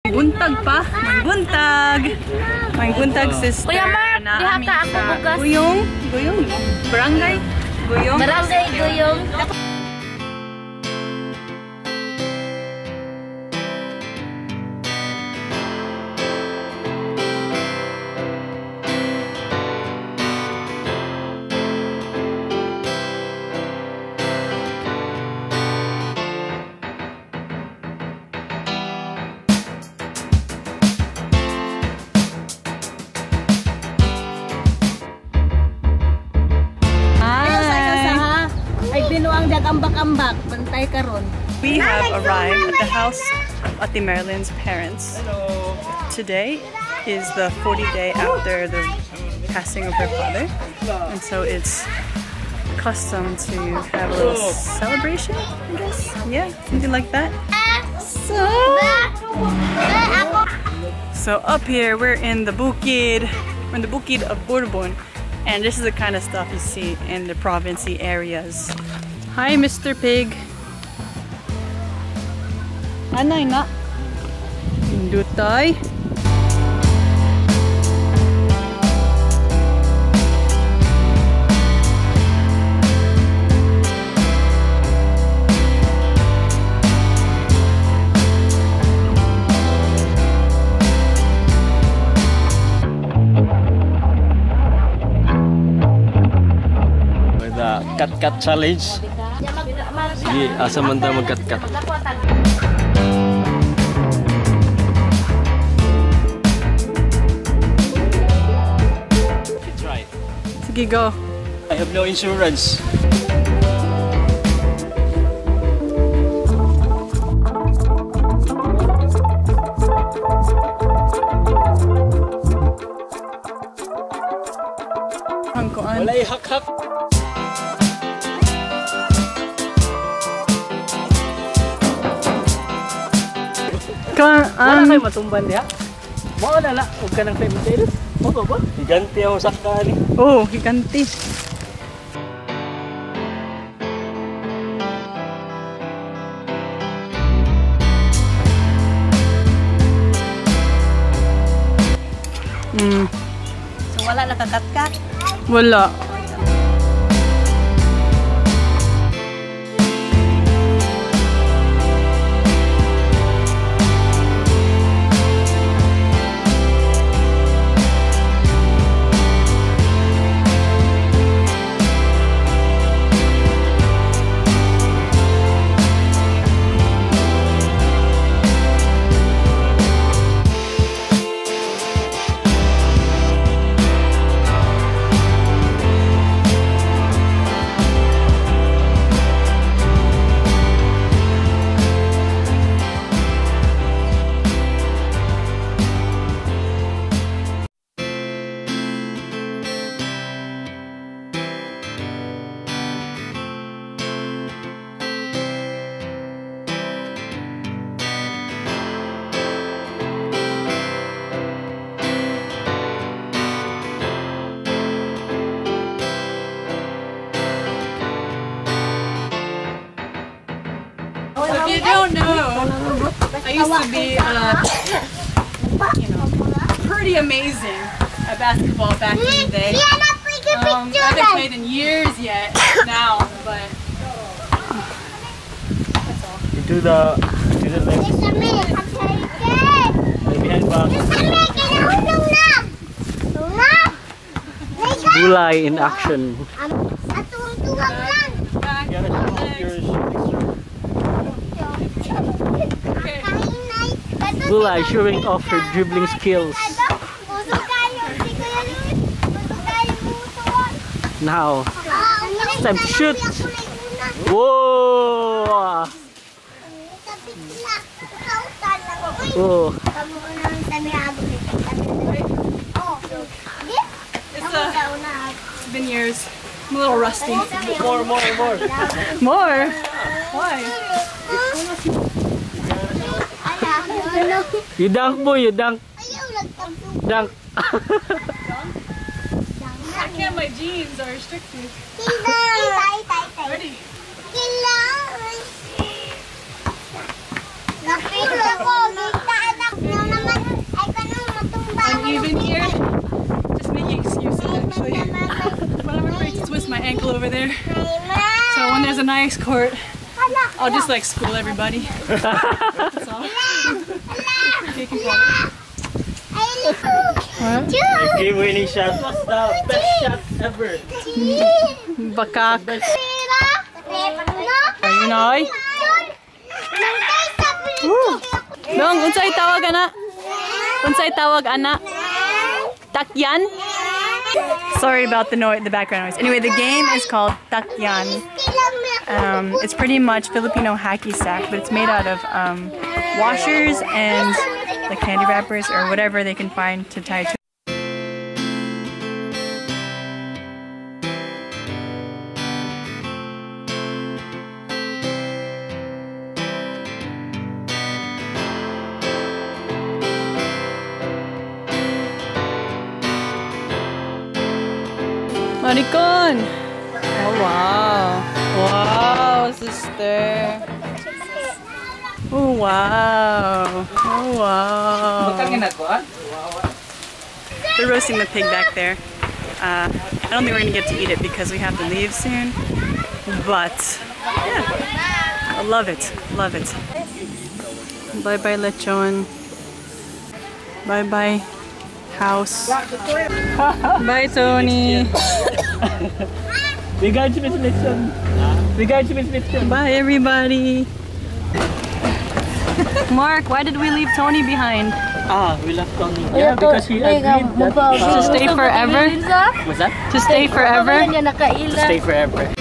Buntag pa. May buntag sister. Kuya Mark, diha ka ako bugas. Guyong. Barangay. Guyong. Barangay Guyong. Ambak-ambak, bantay karon. We have arrived at the house of Ate Marilyn's parents. Hello. Today is the 40th day after the passing of her father, and so it's custom to have a little celebration, I guess. Yeah, something like that. So up here we're in the bukid. We're in the bukid of Bourbon, and this is the kind of stuff you see in the provincey areas. Hi, Mr. Pig. Anay na. Indutay. With the cut challenge. Sige, asa man tayo mag-cut. Try. Sige, go. I have no insurance. Wala ihak-hak. Wala kayo matumban diya? Mao na la, huwag ka nang payment. Mo ba? Higanti ako sakta ni. Oh, higanti. So wala nakakat-kat? Wala. If you don't know, I used to be, pretty amazing at basketball back in the day. I haven't played in years yet now, but that's all. Do the next. Behind back. Bulay in action. Bulay showing off her dribbling skills. Now, it's time to shoot. Whoa! Whoa! It's been years. I'm a little rusty. More. More? Why? You dunk, boy, you dunk. Dunk. I can't, my jeans are restricted. Ready? Nice court. I'll just like school everybody. That's all. Okay, you can call it. What? Give winning shot. What's the best shot ever? Bakak. Ayun ay. Dong, unsay tawag ana? Unsay tawag ana? Takyan? Sorry about the noise, the background noise. Anyway, the game is called Takyan. It's pretty much Filipino hacky sack, but it's made out of washers and like candy wrappers or whatever they can find to tie to. Maricon! Oh wow! Wow, sister! Oh wow! Oh wow! They're roasting the pig back there. I don't think we're gonna get to eat it because we have to leave soon. But yeah, I love it, love it. Bye bye lechon. Bye bye house. Bye Tony. Bye everybody. Mark, why did we leave Tony behind? We left Tony. Yeah, because he agreed that, to stay forever? what's that? To stay forever? To stay forever.